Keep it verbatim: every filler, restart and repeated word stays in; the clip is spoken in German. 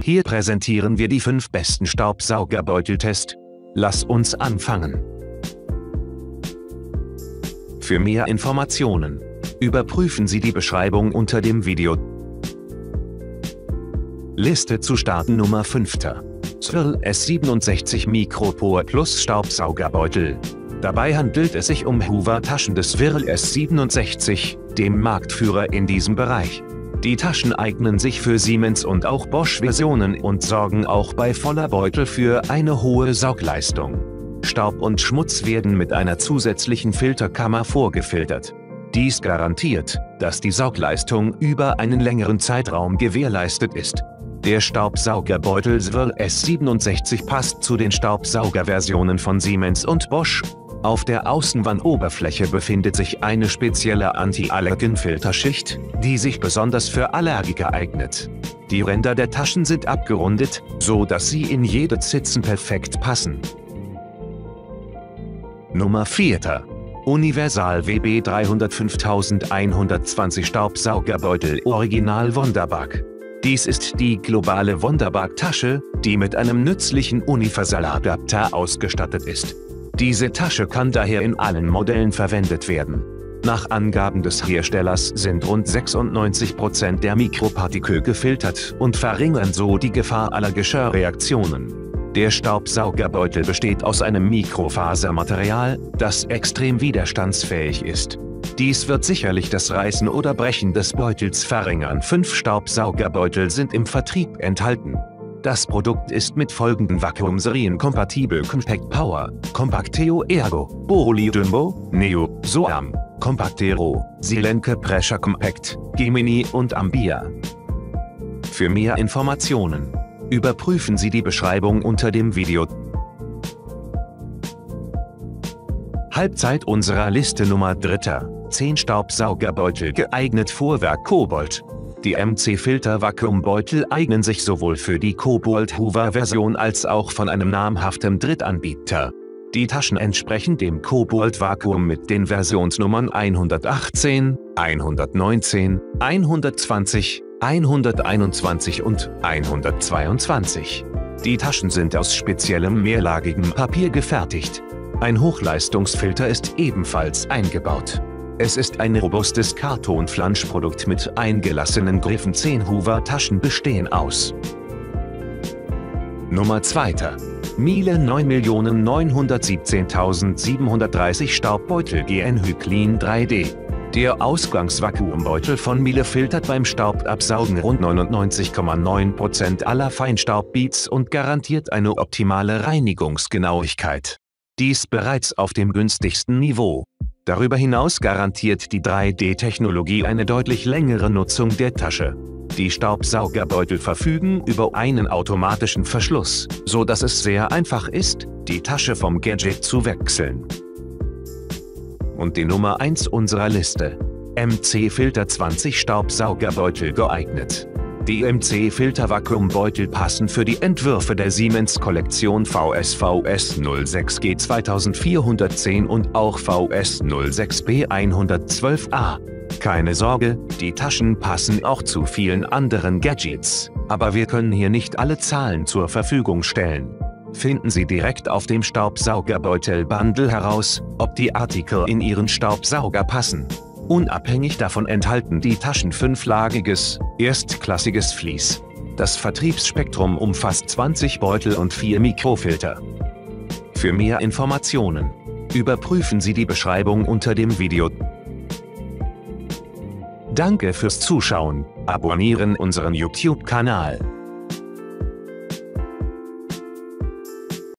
Hier präsentieren wir die fünf besten Staubsaugerbeuteltest. Lass uns anfangen. Für mehr Informationen überprüfen Sie die Beschreibung unter dem Video. Liste zu starten Nummer fünf. Swirl S siebenundsechzig Micropore Plus Staubsaugerbeutel. Dabei handelt es sich um Hoover-Taschen des Swirl S siebenundsechzig, dem Marktführer in diesem Bereich. Die Taschen eignen sich für Siemens- und auch Bosch-Versionen und sorgen auch bei voller Beutel für eine hohe Saugleistung. Staub und Schmutz werden mit einer zusätzlichen Filterkammer vorgefiltert. Dies garantiert, dass die Saugleistung über einen längeren Zeitraum gewährleistet ist. Der Staubsaugerbeutel Swirl S siebenundsechzig passt zu den Staubsaugerversionen von Siemens und Bosch. Auf der Außenwandoberfläche befindet sich eine spezielle Anti-Allergen-Filterschicht, die sich besonders für Allergiker eignet. Die Ränder der Taschen sind abgerundet, so dass sie in jede Zitzen perfekt passen. Nummer vier. Universal W B dreihundertfünftausendeinhundertzwanzig Staubsaugerbeutel Original Wunderbug. Dies ist die globale Wunderbug-Tasche, die mit einem nützlichen Universaladapter ausgestattet ist. Diese Tasche kann daher in allen Modellen verwendet werden. Nach Angaben des Herstellers sind rund sechsundneunzig Prozent der Mikropartikel gefiltert und verringern so die Gefahr allergischer Reaktionen. Der Staubsaugerbeutel besteht aus einem Mikrofasermaterial, das extrem widerstandsfähig ist. Dies wird sicherlich das Reißen oder Brechen des Beutels verringern. Fünf Staubsaugerbeutel sind im Vertrieb enthalten. Das Produkt ist mit folgenden Vakuumserien kompatibel: Compact Power, Compacteo Ergo, Boroli Jumbo, Neo, Soam, Compactero, Silenke Pressure Compact, Gemini und Ambia. Für mehr Informationen überprüfen Sie die Beschreibung unter dem Video. Halbzeit unserer Liste Nummer drei. zehn Staubsaugerbeutel geeignet Vorwerk Kobold. Die M C-Filter-Vakuumbeutel eignen sich sowohl für die Kobold-Hoover-Version als auch von einem namhaften Drittanbieter. Die Taschen entsprechen dem Kobold-Vakuum mit den Versionsnummern hundertachtzehn, hundertneunzehn, hundertzwanzig, hunderteinundzwanzig und hundertzweiundzwanzig. Die Taschen sind aus speziellem mehrlagigem Papier gefertigt. Ein Hochleistungsfilter ist ebenfalls eingebaut. Es ist ein robustes Kartonflanschprodukt mit eingelassenen Griffen. zehn Hoover-Taschen bestehen aus. Nummer zwei. Miele neun Millionen neunhundertsiebzehntausendsiebenhundertdreißig Staubbeutel G N Hyclean drei D. Der Ausgangsvakuumbeutel von Miele filtert beim Staubabsaugen rund neunundneunzig Komma neun Prozent aller Feinstaubbeats und garantiert eine optimale Reinigungsgenauigkeit. Dies bereits auf dem günstigsten Niveau. Darüber hinaus garantiert die drei D-Technologie eine deutlich längere Nutzung der Tasche. Die Staubsaugerbeutel verfügen über einen automatischen Verschluss, so dass es sehr einfach ist, die Tasche vom Gadget zu wechseln. Und die Nummer eins unserer Liste. M C-Filter zwanzig Staubsaugerbeutel geeignet. Die M C-Filter-Vakuumbeutel passen für die Entwürfe der Siemens-Kollektion V S V S null sechs G zweitausendvierhundertzehn und auch V S null sechs B hundertzwölf A. Keine Sorge, die Taschen passen auch zu vielen anderen Gadgets, aber wir können hier nicht alle Zahlen zur Verfügung stellen. Finden Sie direkt auf dem Staubsaugerbeutel-Bundle heraus, ob die Artikel in Ihren Staubsauger passen. Unabhängig davon enthalten die Taschen fünflagiges, erstklassiges Vlies. Das Vertriebsspektrum umfasst zwanzig Beutel und vier Mikrofilter. Für mehr Informationen überprüfen Sie die Beschreibung unter dem Video. Danke fürs Zuschauen, abonnieren unseren YouTube-Kanal.